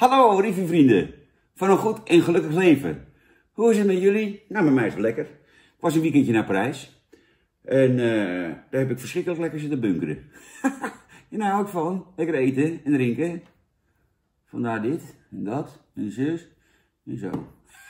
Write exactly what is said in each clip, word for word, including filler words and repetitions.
Hallo reviewvrienden van een goed en gelukkig leven. Hoe is het met jullie? Nou, met mij is het lekker. Ik was een weekendje naar Parijs. En uh, daar heb ik verschrikkelijk lekker zitten bunkeren. En daar hou ik van. Lekker eten en drinken. Vandaar dit en dat en zus en zo.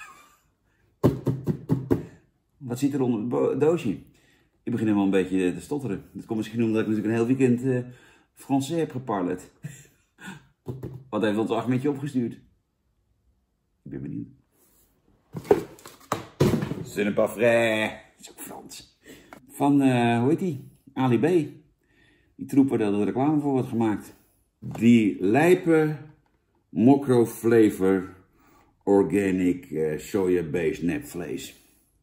Wat zit er onder het doosje? Ik begin helemaal een beetje te stotteren. Dat komt misschien omdat ik natuurlijk een heel weekend uh, Français heb geparlet. Wat heeft ons Ahmedje opgestuurd? Ik ben benieuwd. C'est un pas vrai. Dat is ook Frans. Van, uh, hoe heet die? Ali B. Die troep waar er reclame voor wordt gemaakt. Die lijpe mokro flavor organic uh, soja-based nepvlees.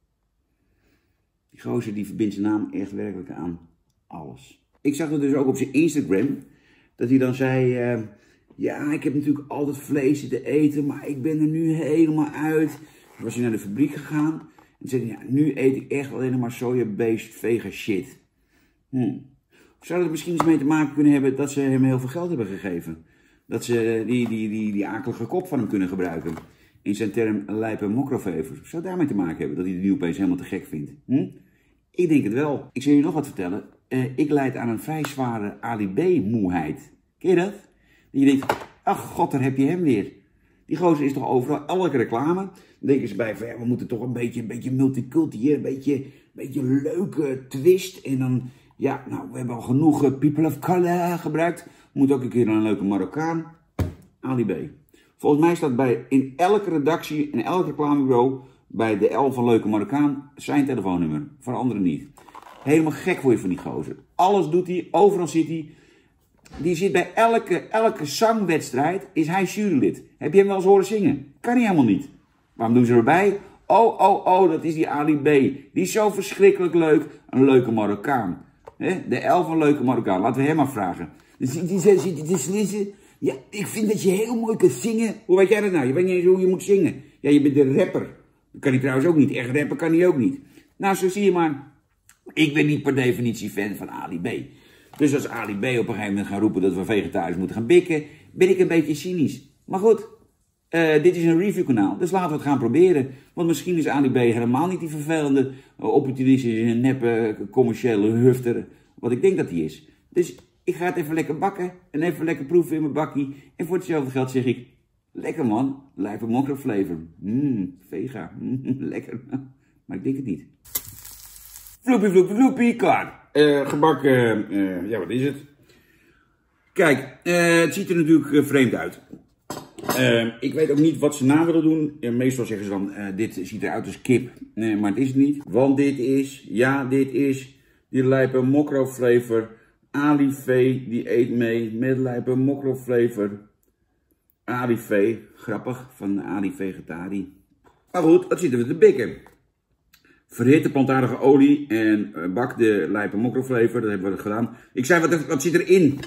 Die gozer die verbindt zijn naam echt werkelijk aan alles. Ik zag het dus ook op zijn Instagram. Dat hij dan zei... Uh, Ja, ik heb natuurlijk altijd vlees zitten eten, maar ik ben er nu helemaal uit. Toen was hij naar de fabriek gegaan en zei hij, ja, nu eet ik echt alleen nog maar soja-based vegan shit. Hm. Zou dat misschien iets mee te maken kunnen hebben dat ze hem heel veel geld hebben gegeven? Dat ze die, die, die, die akelige kop van hem kunnen gebruiken. In zijn term lijpe mokrovever. Zou het daarmee te maken hebben dat hij het nu opeens helemaal te gek vindt? Hm? Ik denk het wel. Ik zal je nog wat vertellen. Uh, ik lijd aan een vrij zware Ali B-moeheid. Ken je dat? Dat je denkt, ach god, daar heb je hem weer. Die gozer is toch overal, elke reclame. Dan denken ze bij van, ja, we moeten toch een beetje, een beetje multiculti hier, een beetje, een beetje een leuke twist. En dan, ja, nou, we hebben al genoeg uh, people of color gebruikt. We moeten ook een keer een leuke Marokkaan. Ali B. Volgens mij staat bij, in elke redactie, in elk reclamebureau, bij de L van Leuke Marokkaan, zijn telefoonnummer. Voor anderen niet. Helemaal gek word je van die gozer. Alles doet hij, overal zit hij. Die zit bij elke, elke zangwedstrijd, is hij jurylid. Heb je hem wel eens horen zingen? Kan hij helemaal niet. Waarom doen ze erbij? Oh, oh, oh, dat is die Ali B. Die is zo verschrikkelijk leuk. Een leuke Marokkaan. He? De elf van Leuke Marokkaan. Laten we hem maar vragen. Dus die, die zit die, te slissen. Ja, ik vind dat je heel mooi kunt zingen. Hoe weet jij dat nou? Je weet niet eens hoe je moet zingen. Ja, je bent de rapper. Dat kan hij trouwens ook niet. Echt rappen kan hij ook niet. Nou, zo zie je maar. Ik ben niet per definitie fan van Ali B. Dus als Ali B op een gegeven moment gaan roepen dat we vegetarisch moeten gaan bikken, ben ik een beetje cynisch. Maar goed, uh, dit is een reviewkanaal, dus laten we het gaan proberen. Want misschien is Ali B helemaal niet die vervelende, uh, opportunistische, neppe, commerciële hufter, wat ik denk dat hij is. Dus ik ga het even lekker bakken en even lekker proeven in mijn bakkie. En voor hetzelfde geld zeg ik, lekker man, lijpe mokro flavor. Mmm, vega, mm, lekker. Maar ik denk het niet. Vloepie, vloepie, vloepie, klaar. Uh, gebakken, uh, ja wat is het? Kijk, uh, het ziet er natuurlijk uh, vreemd uit. Uh, ik weet ook niet wat ze na willen doen. Uh, meestal zeggen ze dan, uh, dit ziet eruit als kip. Nee, maar het is het niet. Want dit is, ja dit is, die lijpe mokro flavor. Ali V, die eet mee met lijpe mokro flavor. Ali V, grappig, van Ali Vegetari. Maar goed, wat zitten we te bikken? Verhitte plantaardige olie en bak de lijpe mokro flavor. Dat hebben we gedaan. Ik zei, wat, wat zit erin?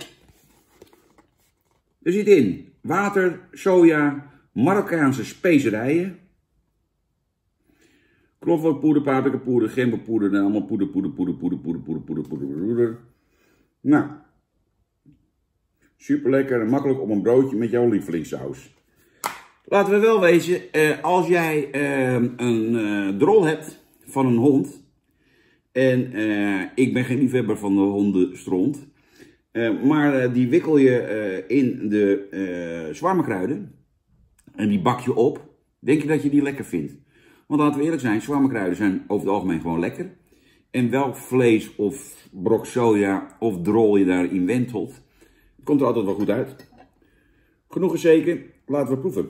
Er zit in water, soja, Marokkaanse specerijen. Knoflookpoeder, paprikapoeder, gemberpoeder. En allemaal poeder, poeder, poeder, poeder, poeder, poeder, poeder, poeder, poeder. Nou. Super lekker en makkelijk op een broodje met jouw lievelingssaus. Laten we wel wezen, uh, als jij uh, een uh, drol hebt van een hond. En uh, ik ben geen liefhebber van de hondenstront. Uh, maar uh, die wikkel je uh, in de uh, zwarmekruiden. En die bak je op. Denk je dat je die lekker vindt? Want laten we eerlijk zijn, zwarmekruiden zijn over het algemeen gewoon lekker. En welk vlees of brok soja of drol je daarin wentelt, het komt er altijd wel goed uit. Genoeg gezeken, laten we proeven.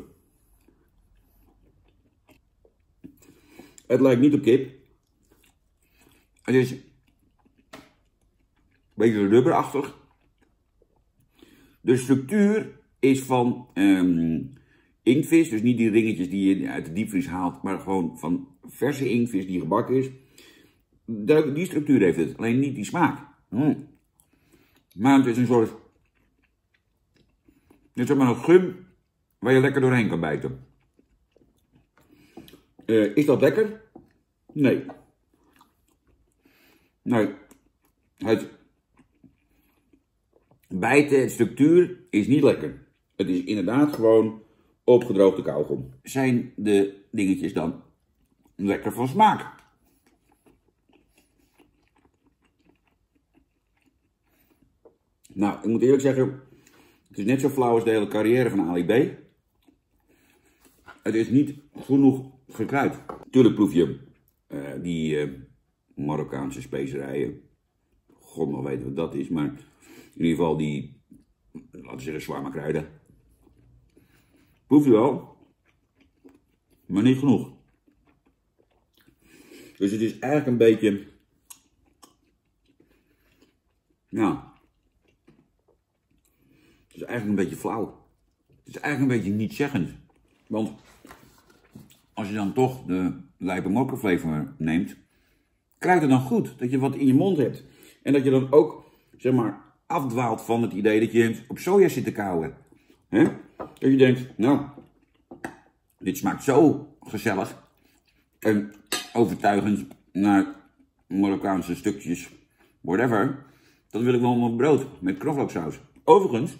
Het lijkt niet op kip. Het is een beetje rubberachtig. De structuur is van um, inktvis, dus niet die ringetjes die je uit de diepvries haalt, maar gewoon van verse inktvis die gebakken is. De, die structuur heeft het, alleen niet die smaak. Mm. Maar het is een soort, het is zeg maar een gum waar je lekker doorheen kan bijten. Uh, is dat lekker? Nee. Nee. Het bijten, het structuur is niet lekker. Het is inderdaad gewoon opgedroogde kauwgom. Zijn de dingetjes dan lekker van smaak? Nou, ik moet eerlijk zeggen, het is net zo flauw als de hele carrière van Ali B. Het is niet genoeg gekruid. Tuurlijk proef je uh, die uh, Marokkaanse specerijen. God nog weet wat dat is, maar in ieder geval die, laten we zeggen, shawarma kruiden. Proef je wel, maar niet genoeg. Dus het is eigenlijk een beetje, nou, het is eigenlijk een beetje flauw. Het is eigenlijk een beetje nietszeggend. Want als je dan toch de lijpe mokka-flavor neemt, krijg je dan goed dat je wat in je mond hebt. En dat je dan ook, zeg maar, afdwaalt van het idee dat je op soja zit te kauwen. He? Dat je denkt, nou, dit smaakt zo gezellig en overtuigend naar Marokkaanse stukjes, whatever. Dan wil ik wel mijn brood met knoflooksaus. Overigens,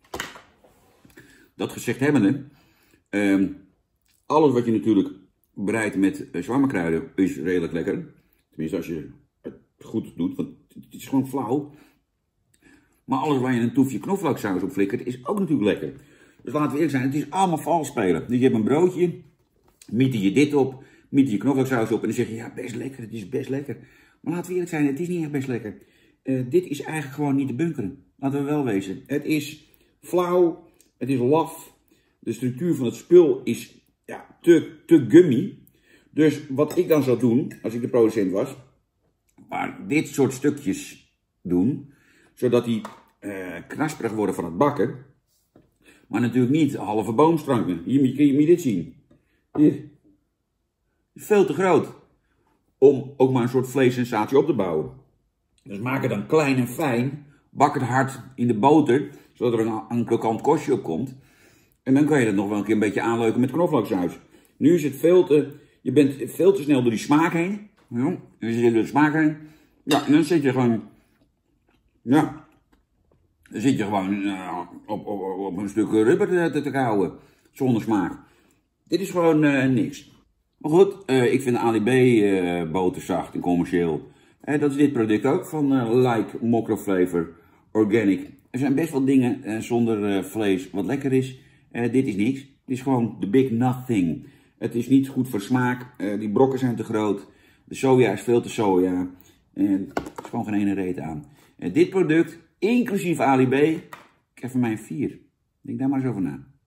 dat gezegd hebbende, uh, alles wat je natuurlijk bereidt met uh, shawarma kruiden is redelijk lekker. Tenminste als je het goed doet, want het is gewoon flauw. Maar alles waar je een toefje knoflooksaus op flikkert is ook natuurlijk lekker. Dus laten we eerlijk zijn, het is allemaal vals spelen. Dus je hebt een broodje, miet je dit op, miet je knoflooksaus op en dan zeg je, ja best lekker, het is best lekker. Maar laten we eerlijk zijn, het is niet echt best lekker. Uh, dit is eigenlijk gewoon niet te bunkeren. Laten we wel wezen. Het is flauw, het is laf. De structuur van het spul is ja, te, te gummy. Dus wat ik dan zou doen, als ik de producent was, maar dit soort stukjes doen, zodat die uh, knasperig worden van het bakken. Maar natuurlijk niet halve boomstranken. Hier kun je dit zien. Hier. Het is veel te groot om ook maar een soort vleessensatie op te bouwen. Dus maak het dan klein en fijn. Bak het hard in de boter, zodat er een, een krokant kostje op komt. En dan kan je dat nog wel een keer een beetje aanleuken met knoflooksaus. Nu is het veel te, je bent veel te snel door die smaak heen. Ja, je zit door de smaak heen. Ja, en dan zit je gewoon, ja, dan zit je gewoon uh, op, op, op een stuk rubber te, te kauwen, zonder smaak. Dit is gewoon uh, niks. Maar goed, uh, ik vind de Ali B uh, boter zacht en commercieel. Uh, dat is dit product ook van uh, Like Mokka Flavor Organic. Er zijn best wel dingen uh, zonder uh, vlees wat lekker is. Uh, dit is niks. Dit is gewoon the big nothing. Het is niet goed voor smaak. Uh, die brokken zijn te groot. De soja is veel te soja. En uh, er is gewoon geen ene reet aan. Uh, dit product, inclusief Ali B, ik heb voor mij een vier. Denk daar maar eens over na.